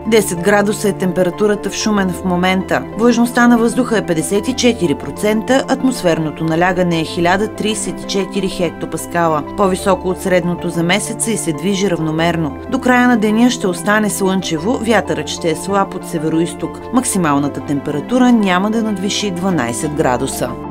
10 градуса е температурата в Шумен в момента. Влажността на въздуха е 54%, атмосферното налягане е 1034 хектопаскала, по-високо от средното за месеца и се движи равномерно. До края на деня ще остане слънчево, вятърът ще е слаб от североизток. Максималната температура няма да надвиши 12 градуса.